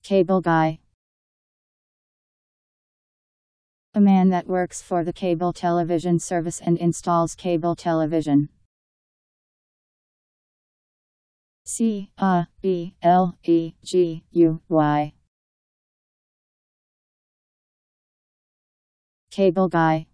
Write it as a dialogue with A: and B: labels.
A: Cable guy. A man that works for the cable television service and installs cable television. C-A-B-L-E-G-U-Y. Cable guy.